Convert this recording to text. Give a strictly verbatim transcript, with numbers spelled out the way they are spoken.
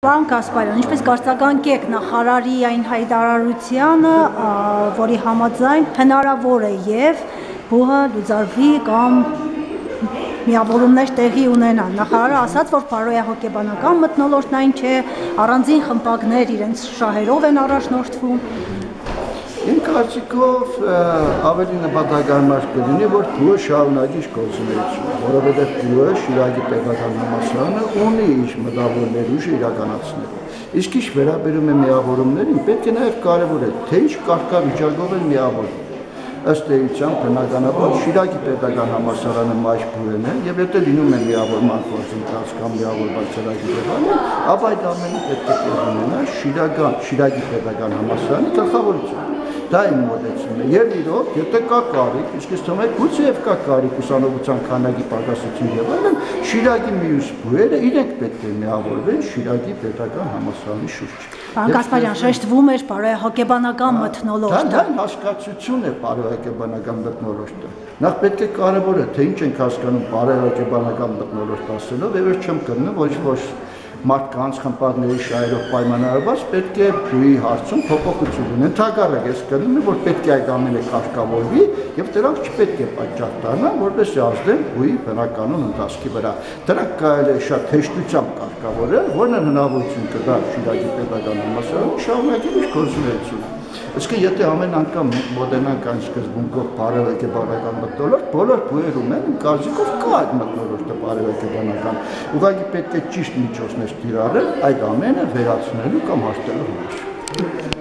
Պարոն Կասպարյան, ինչպես կարձագանքեք նախարարի այն հայտարարությանը, որի համաձայն հնարավոր է եւ բուհը լուծարվի կամ միավորումներ տեղի ունենան։ Նախարարը ասաց, որ բարոյահոգեբանական մթնոլորտն այն չէ, առանձին խմբակներ իրենց շահերով են առաջնորդվում։ Իմ կարծիքով ավելի նպատակարար կլինի, որ բուհը շարունակի իր գործունեությունը, որովհետև բուհը Շիրակի պետական համալսարանը ունի իր մտավորներ ուժը իրականացնելու։ Իսկ ինչ վերաբերում է միավորումներին, պետք է նաև կարևորել, թե ինչ կարգավիճակով են միավորվում։ Ըստ էության, բնականաբար Շիրակի պետական համալսարանը մայրբույրն է, եւ եթե լինում է միավորման գործընթաց կամ միավորված ծրագիրը, ապա այդ ամենը պետք է տեղի ունենա Շիրական, Շիրակի պետական համալսարանի գլխավորությունը։ Դա իմ մոտեցումն է։ Եվ իրոք, եթե կա կարիք, իսկ ես թվում է գուցեև կա կարիք ուսանողության քանակի պակասություն եւ այլն, Շիրակի մյուս բույրերը իրենք պետք է միավորվեն Շիրակի պետական համալսարանի շուրջ։ Պարոն Կասպարյան, շեշտվում էր բարոյահոգեբանական մթնոլորտը։ Դա հասկացություն է բարոյահոգեբանական մթնոլորտը։ Նախ պետք է կարևորը, թե ինչ ենք հասկանում բարոյահոգեբանական մթնոլորտ ասելով, եւ ես չեմ կրնում ոչ ոչ մարդկանց խմբակների շահերով պայմանավորված պետք է բուհի հարցում փոփոխություն լինի։ Ընդհակառակը ես կրնում եմ, որ պետք է այդ ամենը կարգավորվի եւ դրանք չպետք է պատճառ դառնան, որպեսզի ազդեն բուհի բնականոն ընթացքի վրա։ Դրանք կարելի է շատ հեշտությամբ կարգավորել, որն հնարավորություն կտա Շիրակի պետական համալսարանը շարունակել իր գործունեությունը։ Իսկ եթե ամեն անգամ մոդենանք այն սկզբունքով բարոյահոգեբանական մթնոլորտ, բոլոր բույրերում են կարծիքով կա այդ մթնոլորտը բարոյահոգեբանական։ Ուղղակի պետք է ճիշտ միջոցներ դիրառել այդ ամենը վերացնելու կամ հաշտելու համար։